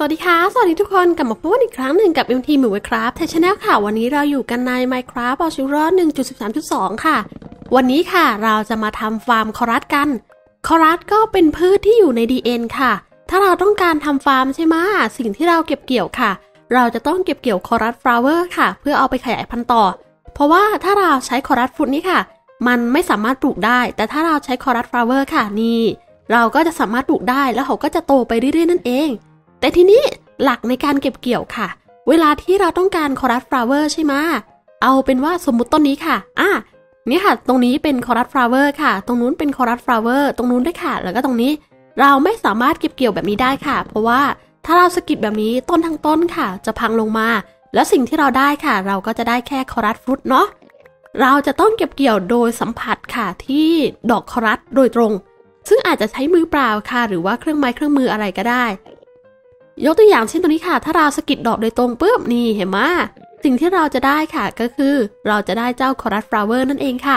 สวัสดีค่ะสวัสดีทุกคนกลับมาพบกันอีกครั้งหนึ่งกับ MT หมูไวคราฟไทยชาแนลค่ะวันนี้เราอยู่กันใน Minecraft เอาชีวิตรอด 1.13.2 ค่ะวันนี้ค่ะเราจะมาทำฟาร์มคอรัสกันคอรัสก็เป็นพืชที่อยู่ใน DN ค่ะถ้าเราต้องการทำฟาร์มใช่ไหมสิ่งที่เราเก็บเกี่ยวค่ะเราจะต้องเก็บเกี่ยวคอรัสฟลาเวอร์ค่ะเพื่อเอาไปขยายพันธุ์ต่อเพราะว่าถ้าเราใช้คอรัสฟรุตนี้ค่ะมันไม่สามารถปลูกได้แต่ถ้าเราใช้คอรัสฟลาเวอร์ค่ะนี่เราก็จะสามารถปลูกได้แล้วเขาก็จะโตไปเรื่อยๆนั่นเองแต่ทีนี้หลักในการเก็บเกี่ยวค่ะเวลาที่เราต้องการคอรัสฟลาเวอร์ใช่ไหมเอาเป็นว่าสมมุติต้นนี้ค่ะนี่ค่ะตรงนี้เป็นคอรัสฟลาเวอร์ค่ะตรงนู้นเป็นคอรัสฟลาเวอร์ตรงนู้นด้วยค่ะแล้วก็ตรงนี้เราไม่สามารถเก็บเกี่ยวแบบนี้ได้ค่ะเพราะว่าถ้าเราสกิปแบบนี้ต้นทั้งต้นค่ะจะพังลงมาแล้วสิ่งที่เราได้ค่ะเราก็จะได้แค่คอรัสฟรุตเนาะเราจะต้องเก็บเกี่ยวโดยสัมผัสค่ะที่ดอกคอรัสโดยตรงซึ่งอาจจะใช้มือเปล่าค่ะหรือว่าเครื่องไม้เครื่องมืออะไรก็ได้ยกตัวอย่างเช่นตัวนี้ค่ะถ้าเราสกิดดอกโดยตรงปุ๊บนี่เห็นไหมสิ่งที่เราจะได้ค่ะก็คือเราจะได้เจ้าคอรัสฟลาเวอร์นั่นเองค่ะ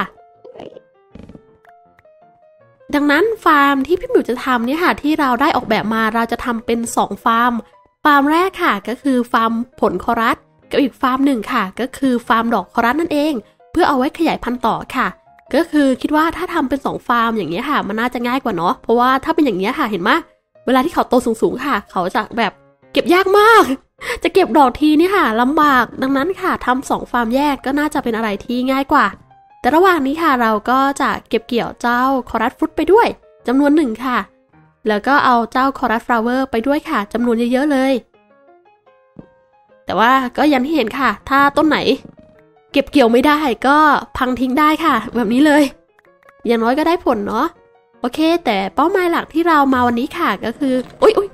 ดังนั้นฟาร์มที่พี่หมิวจะทำเนี่ยค่ะที่เราได้ออกแบบมาเราจะทำเป็น2ฟาร์มแรกค่ะก็คือฟาร์มผลคอรัสกับอีกฟาร์มหนึ่งค่ะก็คือฟาร์มดอกคอรัสนั่นเองเพื่อเอาไว้ขยายพันธุ์ต่อค่ะก็คือคิดว่าถ้าทำเป็น2ฟาร์มอย่างนี้ค่ะมันน่าจะง่ายกว่าเนาะเพราะว่าถ้าเป็นอย่างนี้ค่ะเห็นไหมเวลาที่เขาโตสูงๆค่ะเขาจะแบบเก็บยากมากจะเก็บดอกทีนี่ค่ะลำบากดังนั้นค่ะทำ2ฟาร์มแยกก็น่าจะเป็นอะไรที่ง่ายกว่าแต่ระหว่างนี้ค่ะเราก็จะเก็บเกี่ยวเจ้าคอรัสฟรุตไปด้วยจำนวน1ค่ะแล้วก็เอาเจ้าคอรัสฟลาเวอร์ไปด้วยค่ะจำนวนเยอะๆเลยแต่ว่าก็อย่างที่เห็นค่ะถ้าต้นไหนเก็บเกี่ยวไม่ได้ก็พังทิ้งได้ค่ะแบบนี้เลยอย่างน้อยก็ได้ผลเนาะโอเคแต่เป้าหมายหลักที่เรามาวันนี้ค่ะก็คืออุ๊ย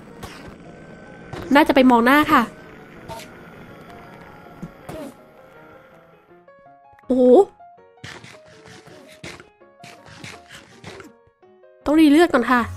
น่าจะไปมองหน้าค่ะโอ้ต้องรีเลือดก่อนค่ะ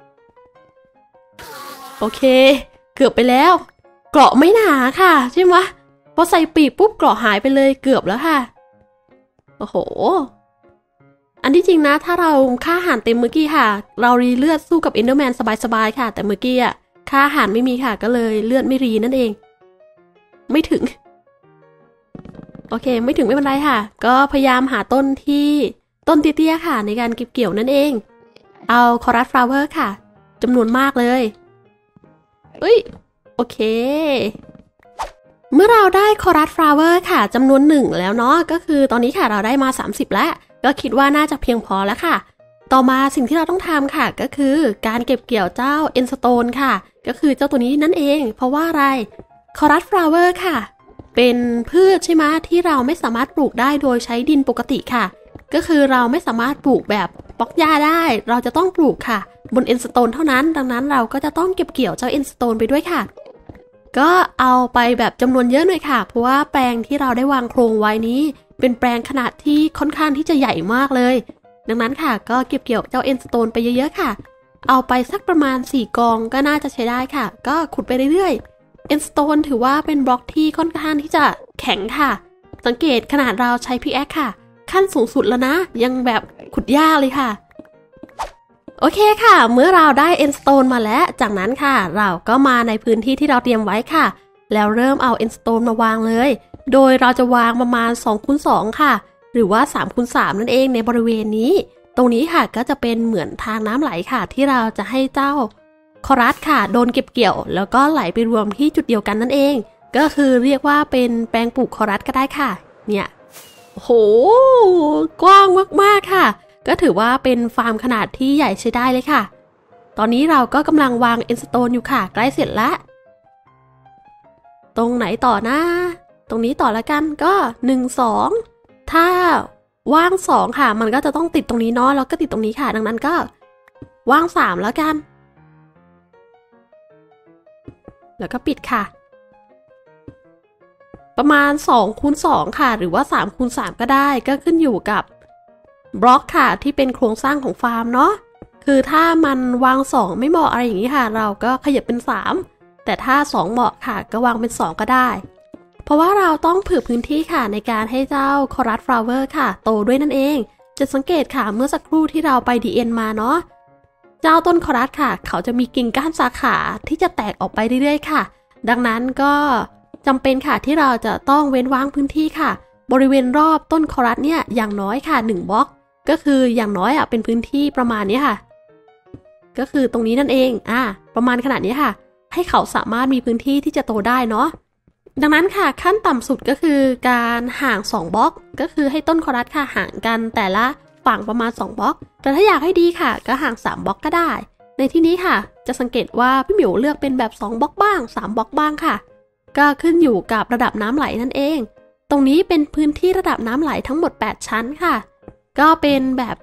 โอเคเกือบไปแล้วเกราะไม่หนาค่ะใช่ไหมพอใส่ปีกปุ๊บเกราะหายไปเลยเกือบแล้วค่ะโอ้โหอันที่จริงนะถ้าเราค่าอาหารเต็มเมื่อกี้ค่ะเรารีเลือดสู้กับเอนเดอร์แมนสบายๆค่ะแต่เมื่อกี้ค่าอาหารไม่มีค่ะก็เลยเลือดไม่รีนั่นเองไม่ถึงโอเคไม่ถึงไม่เป็นไรค่ะก็พยายามหาต้นเตี้ยๆค่ะในการเก็บเกี่ยวนั่นเองเอาคอรัสฟลาเวอร์ค่ะจำนวนมากเลยโอเคเมื่อเราได้คอรัสฟลาเวอร์ค่ะจำนวน1แล้วเนาะก็คือตอนนี้ค่ะเราได้มา30แล้วก็คิดว่าน่าจะเพียงพอแล้วค่ะต่อมาสิ่งที่เราต้องทำค่ะก็คือการเก็บเกี่ยวเจ้าเอนสโตนค่ะก็คือเจ้าตัวนี้นั่นเองเพราะว่าอะไรคอรัสฟลาเวอร์ค่ะเป็นพืชใช่ไหมที่เราไม่สามารถปลูกได้โดยใช้ดินปกติค่ะก็คือเราไม่สามารถปลูกแบบบล็อกหญ้าได้เราจะต้องปลูกค่ะบนเอนสโตนเท่านั้นดังนั้นเราก็จะต้องเก็บเกี่ยวเจ้าเอนสโตนไปด้วยค่ะก็เอาไปแบบจำนวนเยอะหน่อยค่ะเพราะว่าแปลงที่เราได้วางโครงไว้นี้เป็นแปลงขนาดที่ค่อนข้างที่จะใหญ่มากเลยดังนั้นค่ะก็เก็บเกี่ยวเจ้าเอนสโตนไปเยอะๆค่ะเอาไปสักประมาณ4กองก็น่าจะใช้ได้ค่ะก็ขุดไปเรื่อยๆเอนสโตนถือว่าเป็นบล็อกที่ค่อนข้างที่จะแข็งค่ะสังเกตขนาดเราใช้พิกแอคค่ะขั้นสูงสุดแล้วนะยังแบบขุดยากเลยค่ะโอเคค่ะเมื่อเราได้เอนสโตนมาแล้วจากนั้นค่ะเราก็มาในพื้นที่ที่เราเตรียมไว้ค่ะแล้วเริ่มเอาเอนสโตนมาวางเลยโดยเราจะวางประมาณ2x2ค่ะหรือว่า3x3นั่นเองในบริเวณนี้ตรงนี้ค่ะก็จะเป็นเหมือนทางน้ำไหลค่ะที่เราจะให้เจ้าคอรัสค่ะโดนเก็บเกี่ยวแล้วก็ไหลไปรวมที่จุดเดียวกันนั่นเองก็คือเรียกว่าเป็นแปลงปลูกคอรัสก็ได้ค่ะเนี่ยโหกว้างมากๆค่ะก็ถือว่าเป็นฟาร์มขนาดที่ใหญ่ใช้ได้เลยค่ะตอนนี้เราก็กำลังวางเอนสโตนอยู่ค่ะใกล้เสร็จแล้วตรงไหนต่อนะตรงนี้ต่อแล้วกันก็1 2ถ้าว่าง2ค่ะมันก็จะต้องติดตรงนี้เนาะแล้วก็ติดตรงนี้ค่ะดังนั้นก็ว่าง3แล้วกันแล้วก็ปิดค่ะประมาณ2x2ค่ะหรือว่า3x3ก็ได้ก็ขึ้นอยู่กับบล็อกค่ะที่เป็นโครงสร้างของฟาร์มเนาะคือถ้ามันวาง2ไม่เหมาะอะไรอย่างนี้ค่ะเราก็ขยับเป็น3แต่ถ้า2เหมาะค่ะก็วางเป็น2ก็ได้เพราะว่าเราต้องเผื่อพื้นที่ค่ะในการให้เจ้าคอรัสฟลาเวอร์ค่ะโตด้วยนั่นเองจะสังเกตค่ะเมื่อสักครู่ที่เราไป DN มาเนาะเจ้าต้นคอรัสค่ะเขาจะมีกิ่งก้านสาขาที่จะแตกออกไปเรื่อยๆค่ะดังนั้นก็จำเป็นค่ะที่เราจะต้องเว้นว่างพื้นที่ค่ะบริเวณรอบต้นคอรัสเนี่ยอย่างน้อยค่ะ1บล็อกก็คืออย่างน้อยเป็นพื้นที่ประมาณนี้ค่ะก็คือตรงนี้นั่นเองประมาณขนาดนี้ค่ะให้เขาสามารถมีพื้นที่ที่จะโตได้เนาะดังนั้นค่ะขั้นต่ำสุดก็คือการห่าง2บล็อกก็คือให้ต้นคอรัสค่ะห่างกันแต่ละฝั่งประมาณ2บล็อกแต่ถ้าอยากให้ดีค่ะก็ห่าง3บล็อกก็ได้ในที่นี้ค่ะจะสังเกตว่าพี่หมิวเลือกเป็นแบบ2บล็อกบ้าง3บล็อกบ้างค่ะก็ขึ้นอยู่กับระดับน้ำไหลนั่นเองตรงนี้เป็นพื้นที่ระดับน้ำไหลทั้งหมด8ชั้นค่ะก็เป็นแบบ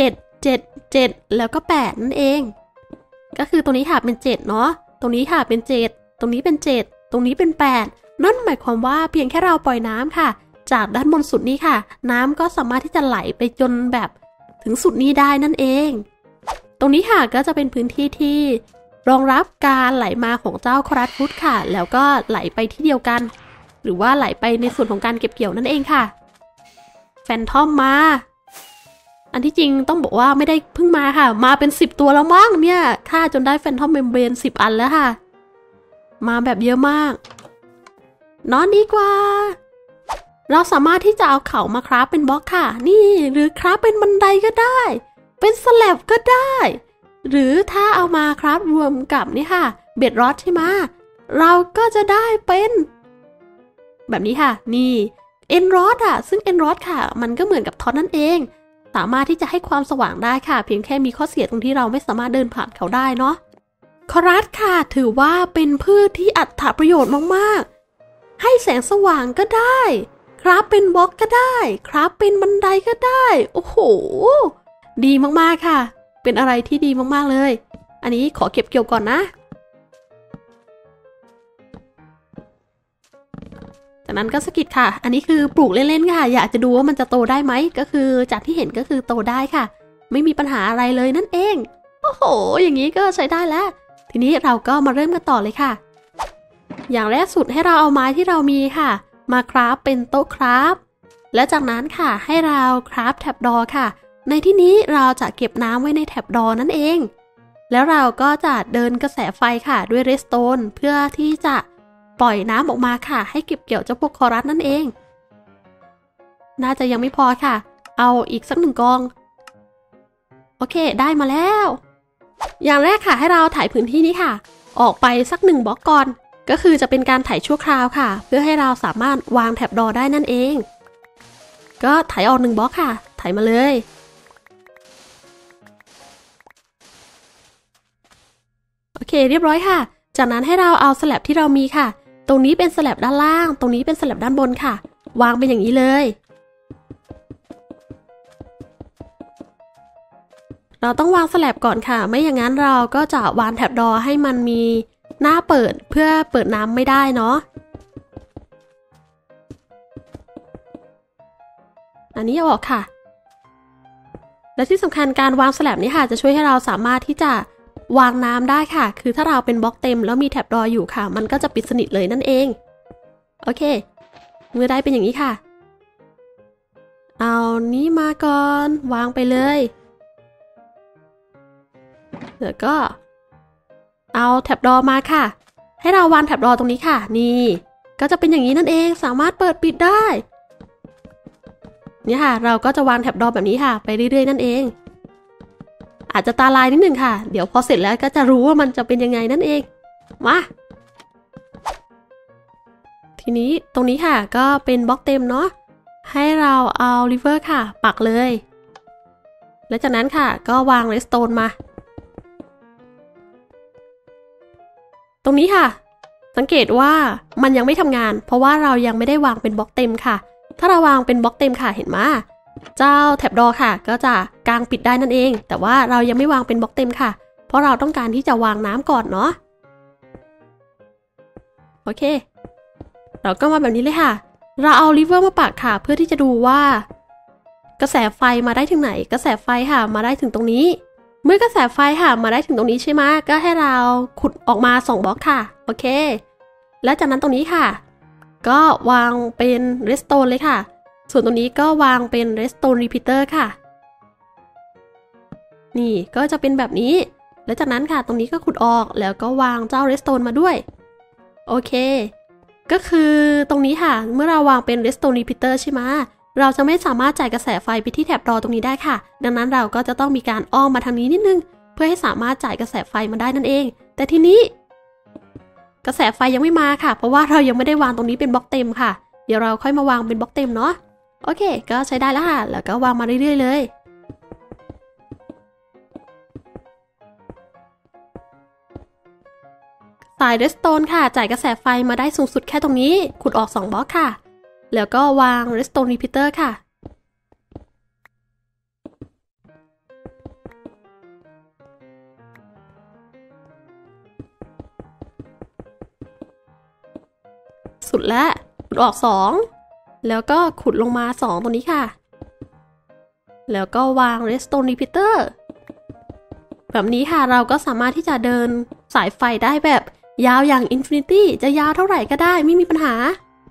7 7 7แล้วก็8นั่นเองก็คือตรงนี้ค่ะเป็น7เนาะตรงนี้ค่ะเป็น7ตรงนี้เป็น7ตรงนี้เป็น8นั่นหมายความว่าเพียงแค่เราปล่อยน้ำค่ะจากด้านบนสุดนี้ค่ะน้ำก็สามารถที่จะไหลไปจนแบบถึงสุดนี้ได้นั่นเองตรงนี้ค่ะก็จะเป็นพื้นที่ที่รองรับการไหลมาของเจ้าคอรัสฟรุตค่ะแล้วก็ไหลไปที่เดียวกันหรือว่าไหลไปในส่วนของการเก็บเกี่ยวนั่นเองค่ะแฟนทอมมาอันที่จริงต้องบอกว่าไม่ได้เพิ่งมาค่ะมาเป็น10ตัวแล้วมั้งเนี่ยฆ่าจนได้แฟนทอมเมมเบรน10อันแล้วค่ะมาแบบเยอะมากนอนดีกว่าเราสามารถที่จะเอาเขามาคราฟเป็นบล็อกค่ะนี่หรือคราฟเป็นบันไดก็ได้เป็นสแลบก็ได้หรือถ้าเอามาคราฟรวมกับนี่ค่ะเบ็ดรอดใช่ไหมเราก็จะได้เป็นแบบนี้ค่ะนี่เอ็นรอดซึ่งเอ็นรอดค่ะมันก็เหมือนกับท็อตนั่นเองสามารถที่จะให้ความสว่างได้ค่ะเพียงแค่มีข้อเสียตรงที่เราไม่สามารถเดินผ่านเขาได้เนาะคอรัสค่ะถือว่าเป็นพืชที่อัตประโยชน์มากๆให้แสงสว่างก็ได้ครับเป็นบล็อกก็ได้ครับเป็นบันไดก็ได้โอ้โหดีมากๆค่ะเป็นอะไรที่ดีมากๆเลยอันนี้ขอเก็บเกี่ยวก่อนนะจากนั้นก็สกิดค่ะอันนี้คือปลูกเล่นๆค่ะอยากจะดูว่ามันจะโตได้ไหมก็คือจากที่เห็นก็คือโตได้ค่ะไม่มีปัญหาอะไรเลยนั่นเองโอ้โหอย่างนี้ก็ใช้ได้แล้วทีนี้เราก็มาเริ่มกันต่อเลยค่ะอย่างแรกสุดให้เราเอาไม้ที่เรามีค่ะมาคราฟเป็นโต๊ะคราฟและจากนั้นค่ะให้เราคราฟแท็บดอค่ะในที่นี้เราจะเก็บน้ำไว้ในแท็บดอนั่นเองแล้วเราก็จะเดินกระแสไฟค่ะด้วยเรสโตนเพื่อที่จะปล่อยน้ำออกมาค่ะให้เก็บเกี่ยวเจ้าพวกคอรัสนั่นเองน่าจะยังไม่พอค่ะเอาอีกสัก1กองโอเคได้มาแล้วอย่างแรกค่ะให้เราถ่ายพื้นที่นี้ค่ะออกไปสัก1บล็อกก่อนก็คือจะเป็นการถ่ายชั่วคราวค่ะเพื่อให้เราสามารถวางแท็บดอได้นั่นเองก็ถ่ายออก1บล็อกค่ะถ่ายมาเลยโอเคเรียบร้อยค่ะจากนั้นให้เราเอาสแลบที่เรามีค่ะตรงนี้เป็นสแลบด้านล่างตรงนี้เป็นสแลบด้านบนค่ะวางเป็นอย่างนี้เลยเราต้องวางสแลบก่อนค่ะไม่อย่างนั้นเราก็จะวางแท็บดอให้มันมีหน้าเปิดเพื่อเปิดน้ำไม่ได้เนาะอันนี้เอาออกค่ะและที่สำคัญการวางสแลบนี้ค่ะจะช่วยให้เราสามารถที่จะวางน้ำได้ค่ะคือถ้าเราเป็นบล็อกเต็มแล้วมีแท็บดออยู่ค่ะมันก็จะปิดสนิทเลยนั่นเองโอเคเมื่อได้เป็นอย่างนี้ค่ะเอานี้มาก่อนวางไปเลยแล้วก็เอาแท็บดอมาค่ะให้เราวางแท็บดอตรงนี้ค่ะนี่ก็จะเป็นอย่างนี้นั่นเองสามารถเปิดปิดได้นี่ค่ะเราก็จะวางแท็บดอแบบนี้ค่ะไปเรื่อยๆนั่นเองอาจจะตาลายนิดนึงค่ะเดี๋ยวพอเสร็จแล้วก็จะรู้ว่ามันจะเป็นยังไงนั่นเองมาทีนี้ตรงนี้ค่ะก็เป็นบล็อกเต็มเนาะให้เราเอาริเวอร์ค่ะปักเลยและจากนั้นค่ะก็วางเรสโตนมาตรงนี้ค่ะสังเกตว่ามันยังไม่ทำงานเพราะว่าเรายังไม่ได้วางเป็นบล็อกเต็มค่ะถ้าเราวางเป็นบล็อกเต็มค่ะเห็นไหมเจ้าแท็บดอค่ะก็จะกางปิดได้นั่นเองแต่ว่าเรายังไม่วางเป็นบล็อกเต็มค่ะเพราะเราต้องการที่จะวางน้ำก่อนเนาะโอเคเราก็มาแบบนี้เลยค่ะเราเอาริเวอร์มาปักค่ะเพื่อที่จะดูว่ากระแสไฟมาได้ถึงไหนกระแสไฟค่ะมาได้ถึงตรงนี้เมื่อกระแสไฟค่ะมาได้ถึงตรงนี้ใช่ไหมก็ให้เราขุดออกมา2บล็อกค่ะโอเคแล้วจากนั้นตรงนี้ค่ะก็วางเป็นเรสโตนเลยค่ะส่วนตรงนี้ก็วางเป็น redstone repeater ค่ะนี่ก็จะเป็นแบบนี้แล้วจากนั้นค่ะตรงนี้ก็ขุดออกแล้วก็วางเจ้าเรสโตนมาด้วยโอเคก็คือตรงนี้ค่ะเมื่อเราวางเป็นเรสโตนรีพิเตอร์ใช่ไหมเราจะไม่สามารถจ่ายกระแสไฟไปที่แถบรอตรงนี้ได้ค่ะดังนั้นเราก็จะต้องมีการอ้อมมาทางนี้นิดนึงเพื่อให้สามารถจ่ายกระแสไฟมาได้นั่นเองแต่ทีนี้กระแสไฟยังไม่มาค่ะเพราะว่าเรายังไม่ได้วางตรงนี้เป็นบล็อกเต็มค่ะเดี๋ยวเราค่อยมาวางเป็นบล็อกเต็มเนาะโอเคก็ใช้ได้แล้วค่ะแล้วก็วางมาเรื่อยๆเลยสายเรสโตนค่ะจ่ายกระแสไฟมาได้สูงสุดแค่ตรงนี้ขุดออก2บล็อกค่ะแล้วก็วางเรสโตนรีพิเตอร์ค่ะสุดแล้วขุดออก2แล้วก็ขุดลงมา2ตรงนี้ค่ะแล้วก็วาง redstone repeater แบบนี้ค่ะเราก็สามารถที่จะเดินสายไฟได้แบบยาวอย่าง Infinity จะยาวเท่าไหร่ก็ได้ไม่มีปัญหา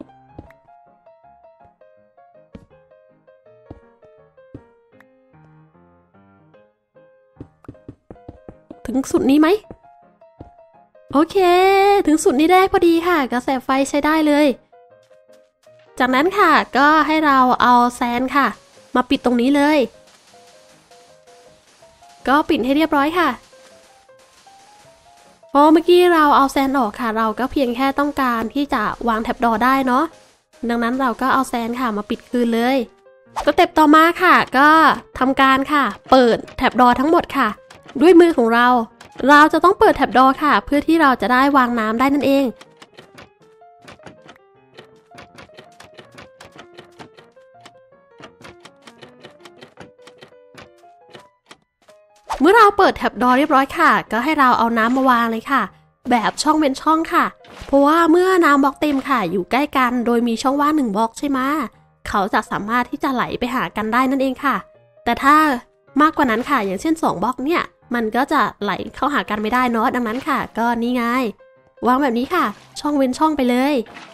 ถึงสุดนี้ไหมโอเคถึงสุดนี้ได้พอดีค่ะกระแสไฟใช้ได้เลยจากนั้นค่ะก็ให้เราเอาแซนค่ะมาปิดตรงนี้เลยก็ปิดให้เรียบร้อยค่ะพอเมื่อกี้เราเอาแซนออกค่ะเราก็เพียงแค่ต้องการที่จะวางแท็บดอได้เนาะดังนั้นเราก็เอาแซนค่ะมาปิดคืนเลยสเต็ปต่อมาค่ะก็ทำการค่ะเปิดแท็บดอทั้งหมดค่ะด้วยมือของเราจะต้องเปิดแท็บดอค่ะเพื่อที่เราจะได้วางน้ำได้นั่นเองเมื่อเราเปิดแท็บดอเรียบร้อยค่ะก็ให้เราเอาน้ำมาวางเลยค่ะแบบช่องเว้นช่องค่ะเพราะว่าเมื่อน้ำบล็อกเต็มค่ะอยู่ใกล้กันโดยมีช่องว่าง1บล็อกใช่ไหมเขาจะสามารถที่จะไหลไปหากันได้นั่นเองค่ะแต่ถ้ามากกว่านั้นค่ะอย่างเช่น2บล็อกเนี่ยมันก็จะไหลเข้าหากันไม่ได้เนาะดังนั้นค่ะก็นี่ไงวางแบบนี้ค่ะช่องเว้นช่องไปเลย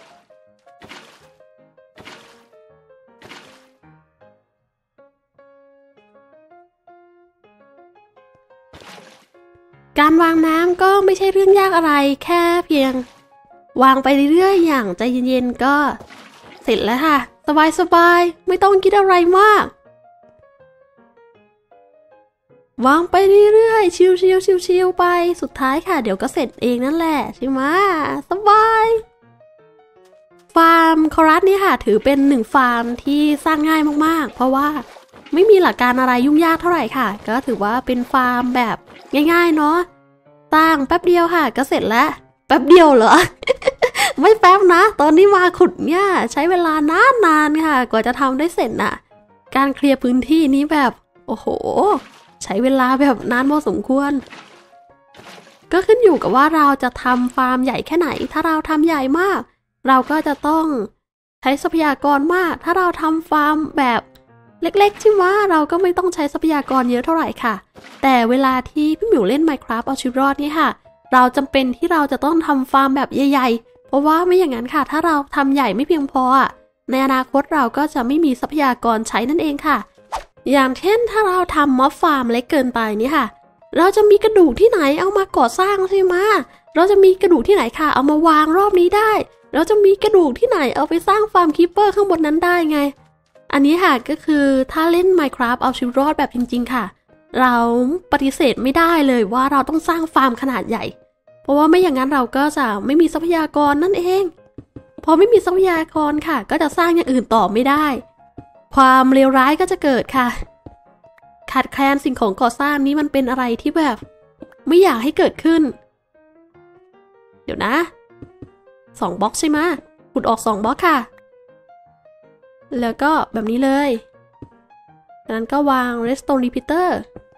การวางน้ำก็ไม่ใช่เรื่องยากอะไรแค่เพียงวางไปเรื่อยๆอย่างใจเย็นๆก็เสร็จแล้วค่ะสบายๆไม่ต้องคิดอะไรมากวางไปเรื่อยๆชิวๆไปสุดท้ายค่ะเดี๋ยวก็เสร็จเองนั่นแหละใช่ไหมสบายฟาร์มคอรัสนี่ค่ะถือเป็น1ฟาร์มที่สร้างง่ายมากๆเพราะว่าไม่มีหลักการอะไรยุ่งยากเท่าไหร่ค่ะก็ถือว่าเป็นฟาร์มแบบง่ายๆเนาะสร้างแป๊บเดียวค่ะก็เสร็จแล้วแป๊บเดียวเหรอ ไม่แป๊บนะตอนนี้มาขุดเนี่ยใช้เวลานานๆค่ะกว่าจะทำได้เสร็จน่ะการเคลียร์พื้นที่นี้แบบโอ้โหใช้เวลาแบบนานพอสมควรก็ขึ้นอยู่กับว่าเราจะทำฟาร์มใหญ่แค่ไหนถ้าเราทำใหญ่มากเราก็จะต้องใช้ทรัพยากรมากถ้าเราทำฟาร์มแบบเล็กๆใช่ไหมเราก็ไม่ต้องใช้ทรัพยากรเยอะเท่าไหร่ค่ะแต่เวลาที่พี่หมิวเล่น Minecraft เอาชีวิตรอดนี่ค่ะเราจำเป็นที่เราจะต้องทำฟาร์มแบบใหญ่ๆเพราะว่าไม่อย่างนั้นค่ะถ้าเราทำใหญ่ไม่เพียงพอในอนาคตเราก็จะไม่มีทรัพยากรใช้นั่นเองค่ะอย่างเช่นถ้าเราทำม็อบฟาร์มเล็กเกินไปนี่ค่ะเราจะมีกระดูกที่ไหนเอามาก่อสร้างใช่ไหมเราจะมีกระดูกที่ไหนค่ะเอามาวางรอบนี้ได้เราจะมีกระดูกที่ไหนเอาไปสร้างฟาร์มคีปเปอร์ข้างบนนั้นได้ไงอันนี้ค่ะก็คือถ้าเล่น Minecraft เอาชีวิตรอดแบบจริงๆค่ะเราปฏิเสธไม่ได้เลยว่าเราต้องสร้างฟาร์มขนาดใหญ่เพราะว่าไม่อย่างนั้นเราก็จะไม่มีทรัพยากรนั่นเองพอไม่มีทรัพยากรค่ะก็จะสร้างอย่างอื่นต่อไม่ได้ความเลวร้ายก็จะเกิดค่ะขาดแคลนสิ่งของก่อสร้างนี้มันเป็นอะไรที่แบบไม่อยากให้เกิดขึ้นเดี๋ยวนะ2บล็อกใช่ไหมขุดออก2บล็อกค่ะแล้วก็แบบนี้เลยจากนั้นก็วาง redstone repeater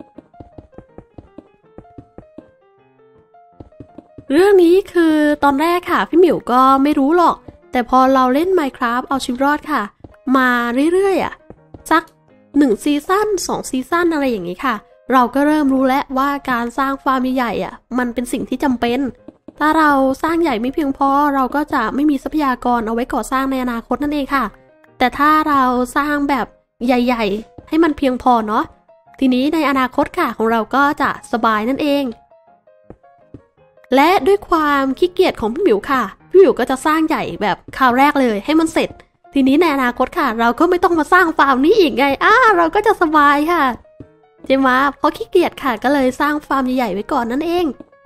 เรื่องนี้คือตอนแรกค่ะพี่หมิวก็ไม่รู้หรอกแต่พอเราเล่น Minecraft เอาชีวิตรอดค่ะมาเรื่อยๆสัก1ซีซั่น2ซีซั่นอะไรอย่างนี้ค่ะเราก็เริ่มรู้แล้วว่าการสร้างฟาร์มใหญ่มันเป็นสิ่งที่จำเป็นถ้าเราสร้างใหญ่ไม่เพียงพอเราก็จะไม่มีทรัพยากรเอาไว้ก่อสร้างในอนาคตนั่นเองค่ะแต่ถ้าเราสร้างแบบใหญ่ๆให้มันเพียงพอเนาะทีนี้ในอนาคตค่ะของเราก็จะสบายนั่นเองและด้วยความขี้เกียจของพี่หมิวค่ะพี่หมิวก็จะสร้างใหญ่แบบคราวแรกเลยให้มันเสร็จทีนี้ในอนาคตค่ะเราก็ไม่ต้องมาสร้างฟาร์มนี้อีกไงเราก็จะสบายค่ะใช่ไหมเพราะขี้เกียจค่ะก็เลยสร้างฟาร์มใหญ่ๆไว้ก่อนนั่นเอง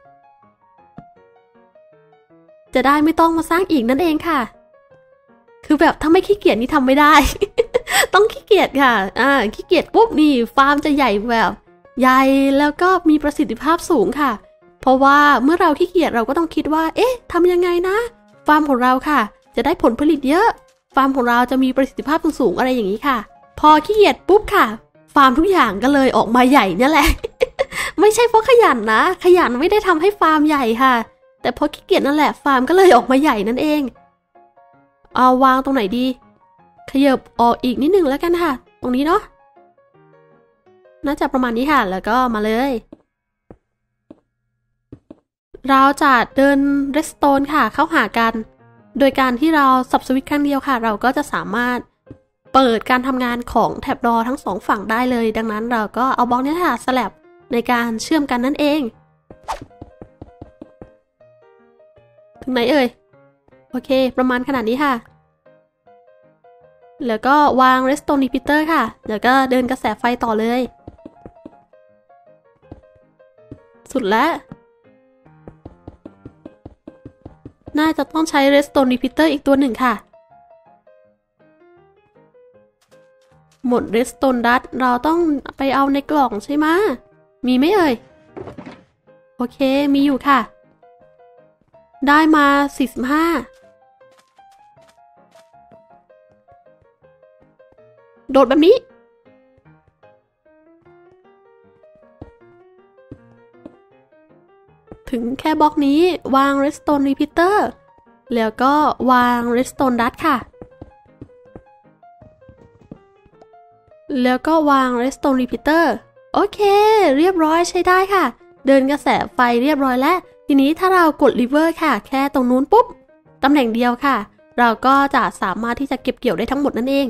จะได้ไม่ต้องมาสร้างอีกนั่นเองค่ะคือแบบถ้าไม่ขี้เกียจนี่ทำไม่ได้ ต้องขี้เกียจค่ะขี้เกียจปุ๊บนี่ฟาร์มจะใหญ่แบบใหญ่แล้วก็มีประสิทธิภาพสูงค่ะเพราะว่าเมื่อเราขี้เกียจเราก็ต้องคิดว่าทำยังไงนะฟาร์มของเราค่ะจะได้ผลผลิตเยอะฟาร์มของเราจะมีประสิทธิภาพสูงอะไรอย่างนี้ค่ะพอขี้เกียจปุ๊บค่ะฟาร์มทุกอย่างก็เลยออกมาใหญ่นี่แหละ ไม่ใช่เพราะขยันนะขยันไม่ได้ทำให้ฟาร์มใหญ่ค่ะแต่เพราะขี้เกียจนั่นแหละฟาร์มก็เลยออกมาใหญ่นั่นเองเอาวางตรงไหนดีขยับออกอีกนิดนึงแล้วกันค่ะตรงนี้เนาะน่าจะประมาณนี้ค่ะแล้วก็มาเลยเราจะเดินเรสโตนค่ะเข้าหากันโดยการที่เราสับสวิตช์ครั้งเดียวค่ะเราก็จะสามารถเปิดการทำงานของแท็บดอทั้งสองฝั่งได้เลยดังนั้นเราก็เอาบล็อกนี้ค่ะสลับในการเชื่อมกันนั่นเองถึงไหนเอ่ยโอเคประมาณขนาดนี้ค่ะแล้วก็วาง redstone repeater ค่ะแล้วก็เดินกระแสไฟต่อเลยสุดแล้วน่าจะต้องใช้ redstone repeater อีกตัวหนึ่งค่ะหมด redstone dust เราต้องไปเอาในกล่องใช่ไหมมีไหมเอ่ยโอเคมีอยู่ค่ะได้มา45โดดแบบนี้ถึงแค่บล็อกนี้วาง redstone repeater แล้วก็วาง redstone dust ค่ะแล้วก็วาง redstone repeater โอเคเรียบร้อยใช้ได้ค่ะเดินกระแสไฟเรียบร้อยแล้วทีนี้ถ้าเรากด lever ค่ะแค่ตรงนู้นปุ๊บตำแหน่งเดียวค่ะเราก็จะสามารถที่จะเก็บเกี่ยวได้ทั้งหมดนั่นเอง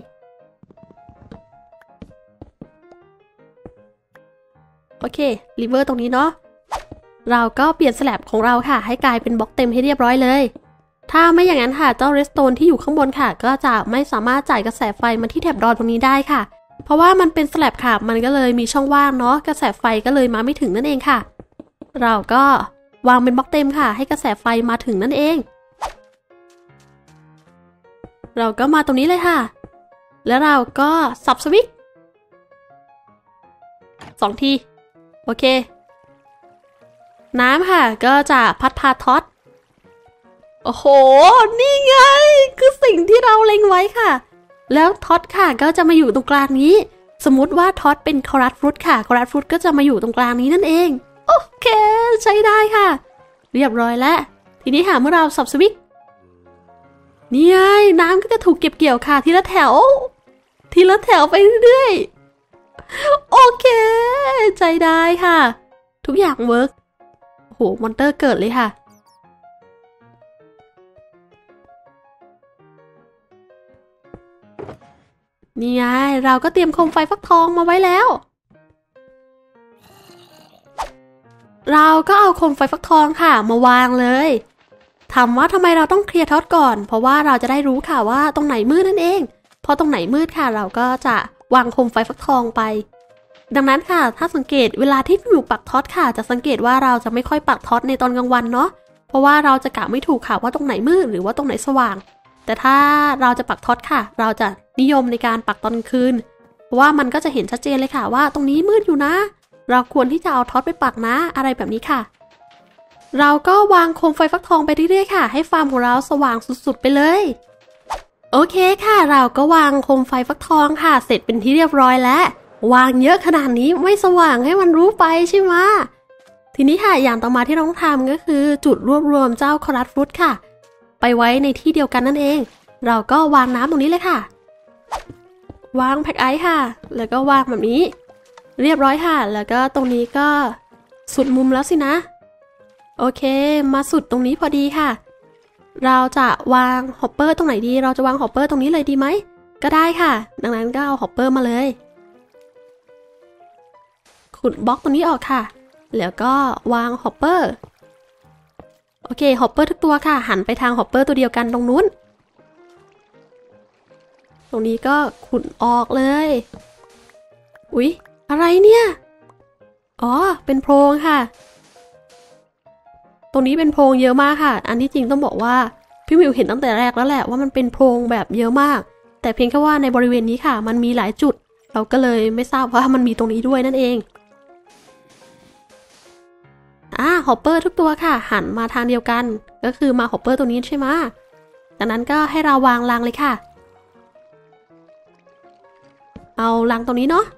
โอเค lever ตรงนี้เนาะเราก็เปลี่ยนสลับของเราค่ะให้กลายเป็นบล็อกเต็มให้เรียบร้อยเลยถ้าไม่อย่างนั้นค่ะเจ้า redstone ที่อยู่ข้างบนค่ะก็จะไม่สามารถจ่ายกระแสไฟมาที่แถบดอตรงนี้ได้ค่ะเพราะว่ามันเป็นสลับค่ะมันก็เลยมีช่องว่างเนาะกระแสไฟก็เลยมาไม่ถึงนั่นเองค่ะเราก็วางเป็นบล็อกเต็มค่ะให้กระแสไฟมาถึงนั่นเองเราก็มาตรงนี้เลยค่ะแล้วเราก็สับสวิตช์2 ทีโอเคน้ำค่ะก็จะพัดพาท็อตโอ้โหนี่ไงคือสิ่งที่เราเล็งไว้ค่ะแล้วท็อตค่ะก็จะมาอยู่ตรงกลางนี้สมมุติว่าท็อตเป็นคอรัสฟรุตค่ะคอรัสฟรุตก็จะมาอยู่ตรงกลางนี้นั่นเองโอเคใช้ได้ค่ะเรียบร้อยแล้วทีนี้ค่ะเมื่อเราสับสวิตช์นี่ไงน้ำก็จะถูกเก็บเกี่ยวค่ะทีละแถวไปเรื่อยๆโอเคใช้ได้ค่ะทุกอย่างเวิร์กโหมอนเตอร์เกิดเลยค่ะนี่ไงเราก็เตรียมโคมไฟฟักทองมาไว้แล้วเราก็เอาโคมไฟฟักทองค่ะมาวางเลยถามว่าทำไมเราต้องเคลียร์ท็อตก่อนเพราะว่าเราจะได้รู้ค่ะว่าตรงไหนมืดนั่นเองพอตรงไหนมืดค่ะเราก็จะวางโคมไฟฟักทองไปดังนั้นค่ะถ้าสังเกตเวลาที่อยู่ปักท็อตค่ะจะสังเกตว่าเราจะไม่ค่อยปักท็อตในตอนกลางวันเนาะเพราะว่าเราจะกะไม่ถูกค่ะว่าตรงไหนมืดหรือว่าตรงไหนสว่างแต่ถ้าเราจะปักท็อตค่ะเราจะนิยมในการปักตอนคืนเพราะว่ามันก็จะเห็นชัดเจนเลยค่ะว่าตรงนี้มืดอยู่นะเราควรที่จะเอาท็อตไปปักนะอะไรแบบนี้ค่ะเราก็วางโคมไฟฟักทองไปเรื่อยๆค่ะให้ฟาร์มของเราสว่างสุดๆไปเลยโอเคค่ะเราก็วางโคมไฟฟักทองค่ะเสร็จเป็นที่เรียบร้อยแล้ววางเยอะขนาดนี้ไม่สว่างให้มันรู้ไปใช่ไหมทีนี้ค่ะอย่างต่อมาที่เราต้องทำก็คือจุดรวบรวมเจ้าคอรัสฟรุตค่ะไปไว้ในที่เดียวกันนั่นเองเราก็วางน้ำตรงนี้เลยค่ะวางแพ็คไอซ์ค่ะแล้วก็วางแบบนี้เรียบร้อยค่ะแล้วก็ตรงนี้ก็สุดมุมแล้วสินะโอเคมาสุดตรงนี้พอดีค่ะเราจะวางฮอปเปอร์ตรงไหนดีเราจะวางฮอปเปอร์ตรงนี้เลยดีไหมก็ได้ค่ะดังนั้นก็เอาฮอปเปอร์มาเลยขุดบล็อกตรงนี้ออกค่ะแล้วก็วางฮอปเปอร์เคฮอปเปอร์ทุกตัวค่ะหันไปทางฮอปเปอร์ตัวเดียวกันตรงนู้นตรงนี้ก็ขุดออกเลยอุ๊ยอะไรเนี่ยอ๋อเป็นโพรงค่ะตรงนี้เป็นโพรงเยอะมากค่ะอันที่จริงต้องบอกว่าพี่มิวเห็นตั้งแต่แรกแล้วแหละว่ามันเป็นโพรงแบบเยอะมากแต่เพียงแค่ว่าในบริเวณนี้ค่ะมันมีหลายจุดเราก็เลยไม่ทราบว่ามันมีตรงนี้ด้วยนั่นเองฮอปเปอร์ทุกตัวค่ะหันมาทางเดียวกันก็คือมาฮอปเปอร์ตัวนี้ใช่ไหมจากนั้นก็ให้เราวางรังเลยค่ะเอารังตรงนี้เนาะ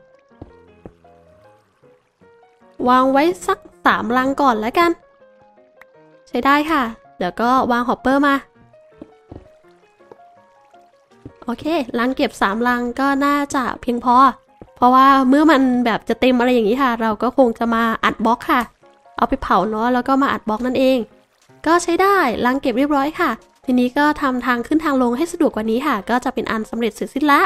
วางไว้สัก3รังก่อนแล้วกันใช้ได้ค่ะเดี๋ยวก็วางฮอปเปอร์มาโอเครังเก็บ3รังก็น่าจะเพียงพอเพราะว่าเมื่อมันแบบจะเต็มอะไรอย่างนี้ค่ะเราก็คงจะมาอัดบล็อกค่ะเอาไปเผาเนาะแล้วก็มาอัดบล็อกนั่นเองก็ใช้ได้รังเก็บเรียบร้อยค่ะทีนี้ก็ทำทางขึ้นทางลงให้สะดวกกว่านี้ค่ะก็จะเป็นอันสำเร็จเสร็จสิ้นละ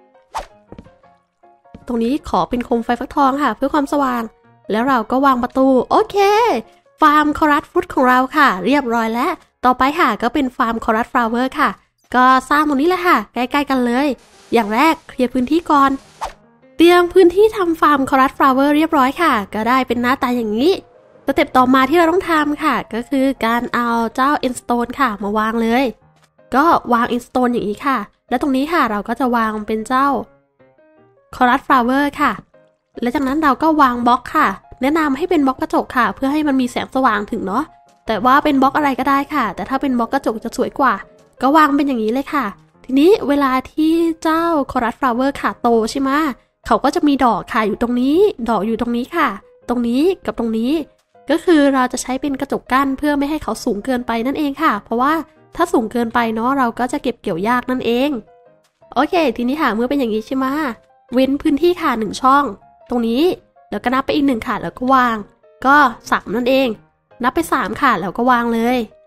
ตรงนี้ขอเป็นโคมไฟฟักทองค่ะเพื่อความสว่างแล้วเราก็วางประตูโอเคฟาร์มคอรัสฟรุตของเราค่ะเรียบร้อยแล้วต่อไปค่ะก็เป็นฟาร์มคอรัสฟลาเวอร์ค่ะก็สร้างตรงนี้แหละค่ะใกล้ๆกันเลยอย่างแรกเคลียร์พื้นที่ก่อนเตรียมพื้นที่ทำฟาร์มคอรัสฟลาเวอร์เรียบร้อยค่ะก็ได้เป็นหน้าตาอย่างนี้สเต็ปต่อมาที่เราต้องทำค่ะก็คือการเอาเจ้า Endstone ค่ะมาวางเลยก็วาง Endstone อย่างนี้ค่ะและตรงนี้ค่ะเราก็จะวางเป็นเจ้าคอรัสฟลาเวอร์ค่ะและจากนั้นเราก็วางบล็อกค่ะแนะนำให้เป็นบล็อกกระจกค่ะเพื่อให้มันมีแสงสว่างถึงเนาะแต่ว่าเป็นบล็อกอะไรก็ได้ค่ะแต่ถ้าเป็นบล็อกกระจกจะสวยกว่าก็วางเป็นอย่างนี้เลยค่ะทีนี้เวลาที่เจ้าคอรัสฟลาเวอร์ค่ะโตใช่ไหมเขาก็จะมีดอกค่ะอยู่ตรงนี้ดอกอยู่ตรงนี้ค่ะตรงนี้กับตรงนี้ก็คือเราจะใช้เป็นกระจกกั้นเพื่อไม่ให้เขาสูงเกินไปนั่นเองค่ะเพราะว่าถ้าสูงเกินไปเนาะเราก็จะเก็บเกี่ยวยากนั่นเองโอเคทีนี้ค่ะเมื่อเป็นอย่างนี้ใช่ไหมเว้นพื้นที่ค่ะ1ช่องตรงนี้แล้วก็นับไปอีก1ค่ะแล้วก็วางก็3นั่นเองนับไป3ค่ะแล้วก็วางเล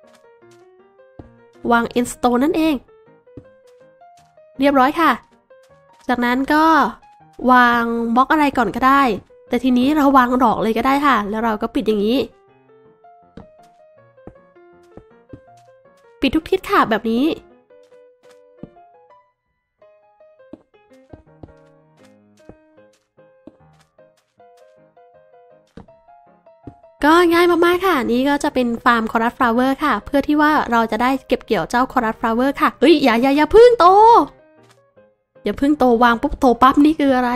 ยวาง Endstone นั่นเองเรียบร้อยค่ะจากนั้นก็วางบล็อกอะไรก่อนก็ได้แต่ทีนี้เราวางดอกเลยก็ได้ค่ะแล้วเราก็ปิดอย่างนี้ปิดทุกทิศค่ะแบบนี้ก็ง่ายมากๆค่ะนี่ก็จะเป็นฟาร์มคอรัสฟลาเวอร์ค่ะเพื่อที่ว่าเราจะได้เก็บเกี่ยวเจ้าคอรัสฟลาเวอร์ค่ะเฮ้ยอย่าพึ่งโตอย่าพึ่งโตวางปุ๊บโตปั๊บนี่คืออะไร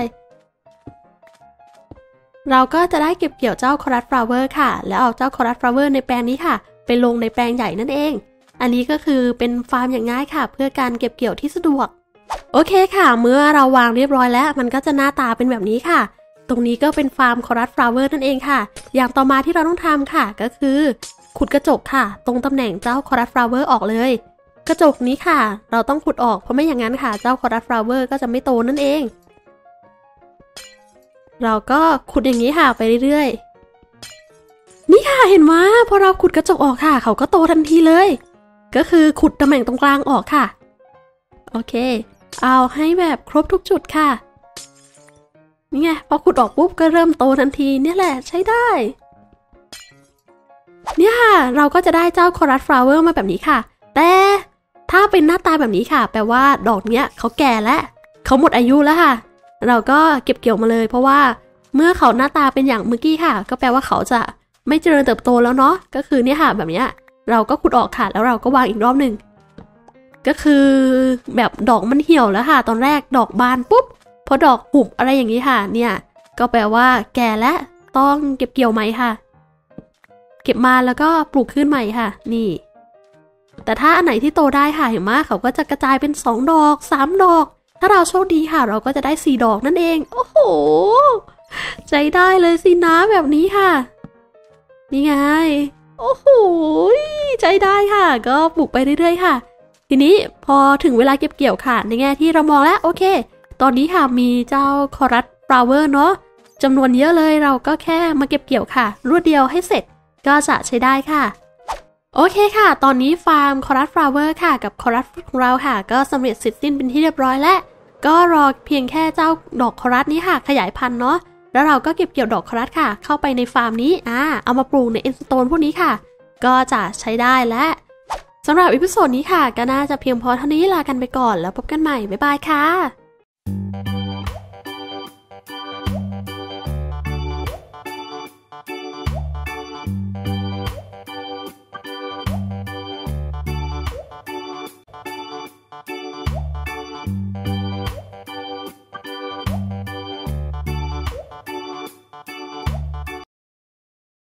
เราก็จะได้เก็บเกี่ยวเจ้าคอรัสฟลาเวอร์ค่ะแล้วเอาเจ้าคอรัสฟลาเวอร์ในแปลงนี้ค่ะไปลงในแปลงใหญ่นั่นเองอันนี้ก็คือเป็นฟาร์มอย่างง่ายค่ะเพื่อการเก็บเกี่ยวที่สะดวกโอเคค่ะเมื่อเราวางเรียบร้อยแล้วมันก็จะหน้าตาเป็นแบบนี้ค่ะตรงนี้ก็เป็นฟาร์มคอรัสฟลาเวอร์นั่นเองค่ะอย่างต่อมาที่เราต้องทำค่ะก็คือขุดกระจกค่ะตรงตำแหน่งเจ้าคอรัสฟลาเวอร์ออกเลยกระจกนี้ค่ะเราต้องขุดออกเพราะไม่อย่างนั้นค่ะเจ้าคอรัสฟลาเวอร์ก็จะไม่โตนั่นเองเราก็ขุดอย่างนี้ค่ะไปเรื่อยๆนี่ค่ะเห็นไหมพอเราขุดกระจกออกค่ะเขาก็โตทันทีเลยก็คือขุดตำแหน่งตรงกลางออกค่ะโอเคเอาให้แบบครบทุกจุดค่ะนี่ไงพอขุดออกปุ๊บก็เริ่มโตทันทีเนี่ยแหละใช้ได้เนี่ยค่ะเราก็จะได้เจ้าคอรัสฟลาเวอร์มาแบบนี้ค่ะแต่ถ้าเป็นหน้าตาแบบนี้ค่ะแปลว่าดอกเนี้ยเขาแก่แล้วเขาหมดอายุแล้วค่ะเราก็เก็บเกี่ยวมาเลยเพราะว่าเมื่อเขาหน้าตาเป็นอย่างเมื่อกี้ค่ะก็แปลว่าเขาจะไม่เจริญเติบโตแล้วเนาะก็คือเนี่ยค่ะแบบเนี้ยเราก็ขุดออกค่ะแล้วเราก็วางอีกรอบหนึ่งก็คือแบบดอกมันเหี่ยวแล้วค่ะตอนแรกดอกบานปุ๊บพอดอกหุบอะไรอย่างนี้ค่ะเนี่ยก็แปลว่าแก่แล้วต้องเก็บเกี่ยวใหม่ค่ะเก็บมาแล้วก็ปลูกขึ้นใหม่ค่ะนี่แต่ถ้าอันไหนที่โตได้ค่ะเห็นไหมเขาก็จะกระจายเป็น2ดอก3ดอกถ้าเราโชคดีค่ะเราก็จะได้4ดอกนั่นเองโอ้โหใจได้เลยสินะแบบนี้ค่ะนี่ไงโอ้โหใจได้ค่ะก็ปลูกไปเรื่อยๆค่ะทีนี้พอถึงเวลาเก็บเกี่ยวค่ะในแง่ที่เรามองแล้วโอเคตอนนี้ค่ะมีเจ้าคอรัสฟลาเวอร์เนาะจำนวนเยอะเลยเราก็แค่มาเก็บเกี่ยวค่ะรวดเดียวให้เสร็จก็จะใช้ได้ค่ะโอเคค่ะตอนนี้ฟาร์มคอรัสฟลาเวอร์ค่ะกับคอรัสของเราค่ะก็สำเร็จเสร็จสิ้นเป็นที่เรียบร้อยแล้วก็รอเพียงแค่เจ้าดอกคอรัสนี้ค่ะขยายพันธุ์เนาะแล้วเราก็เก็บเกี่ยวดอกคอรัสค่ะเข้าไปในฟาร์มนี้เอามาปลูกในเอ็นสโตนพวกนี้ค่ะก็จะใช้ได้และสำหรับอีพิโซดนี้ค่ะก็น่าจะเพียงพอเท่านี้ลากันไปก่อนแล้วพบกันใหม่บ๊ายบายค่ะ